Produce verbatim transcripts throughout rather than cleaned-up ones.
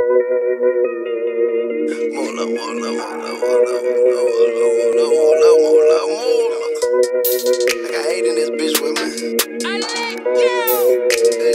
Mola, mola, mola, mola, mola, mola, mola, mola, mola. I got eight in this bitch with me. I like you.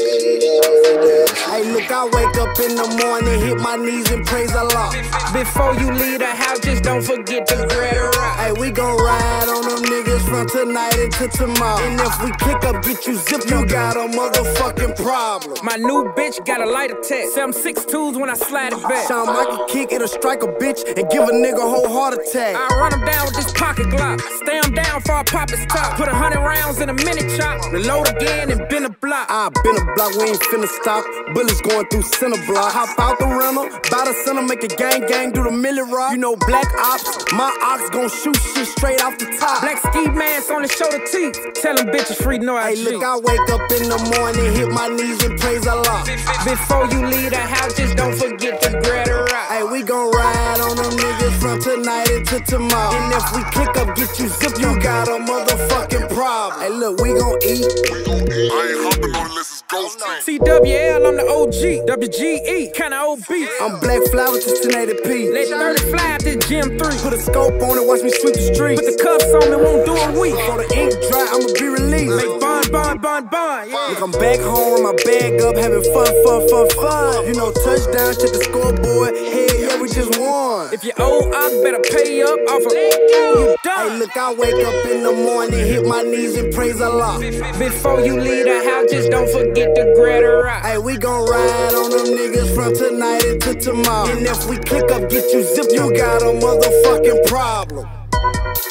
Hey, look, I wake up in the morning, hit my knees and praise Allah. Before you leave the house, just don't forget to grab a rock. Hey, we gon' ride on them niggas from tonight until tomorrow. And if we kick up, get you zipped, you got a motherfucking problem. My new bitch got a light attack. Seven six twos when I slide it back. Shawn Michael kick, it'll strike a bitch and give a nigga a whole heart attack. I run him down with this pocket Glock. Stay him down for I pop his top. Put a hundred rounds in a minute chop. Reload again and bend a block. I been a block, we ain't finna stop. Bullets going through center block. Hop out the rental, bout the center, make a gang gang do the milli rock. You know black ops, my ox gon' shoot shit straight off the top. Black ski mask on the shoulder teeth. Tell them bitches free no I Hey, look, I wake up in the morning, hit my knees and praise Allah. Before you leave the house, just don't forget to grab a rock. Hey, we gon' ride on them niggas from tonight until tomorrow. And if we kick up, get you zipped, you got a motherfucking problem. Hey, look, we gon' eat. I ain't hopping on unless it's ghost team. T W L, I'm the O G. W G E, kinda O B. I'm Black Flower to ten eighty p. Let thirty-five to Gym three. Put a scope on it, watch me sweep the streets. Put the cuffs on me, won't do a week. Before the ink dry, I'ma be released. Make bond, bond, bond, bond. Yeah. Look, I'm back home, my bag up, having fun, fun, fun, fun. You know, touchdown, check the scoreboard. Hey, yeah, we just won. If you owe up, better pay up off of you done. Hey, look, I wake up in the morning, hit my knees and praise Allah. Before you leave the house, just don't forget to grab a rock. Hey, we gon' ride on them niggas from tonight until tomorrow. And if we click up, get you zipped, you got a motherfucking problem.